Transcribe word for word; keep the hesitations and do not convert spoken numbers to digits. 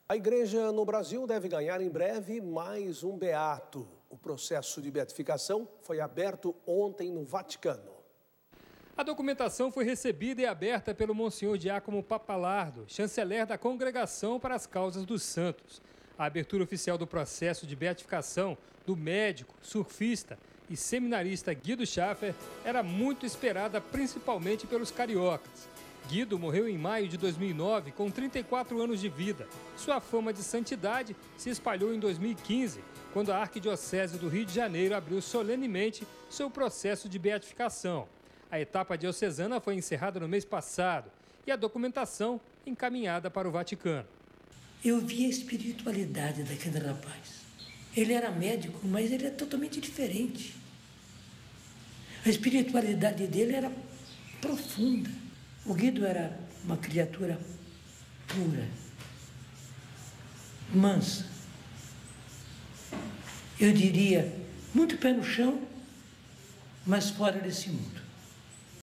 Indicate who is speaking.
Speaker 1: A igreja no Brasil deve ganhar em breve mais um beato. O processo de beatificação foi aberto ontem no Vaticano.
Speaker 2: A documentação foi recebida e aberta pelo Monsenhor Giacomo Pappalardo, chanceler da Congregação para as Causas dos Santos. A abertura oficial do processo de beatificação do médico, surfista e seminarista Guido Schaffer era muito esperada, principalmente pelos cariocas. Guido morreu em maio de dois mil e nove, com trinta e quatro anos de vida. Sua fama de santidade se espalhou em dois mil e quinze, quando a Arquidiocese do Rio de Janeiro abriu solenemente seu processo de beatificação. A etapa diocesana foi encerrada no mês passado e a documentação encaminhada para o Vaticano.
Speaker 3: Eu vi a espiritualidade daquele rapaz. Ele era médico, mas ele é totalmente diferente. A espiritualidade dele era profunda. O Guido era uma criatura pura, mansa. Eu diria, muito pé no chão, mas fora desse mundo.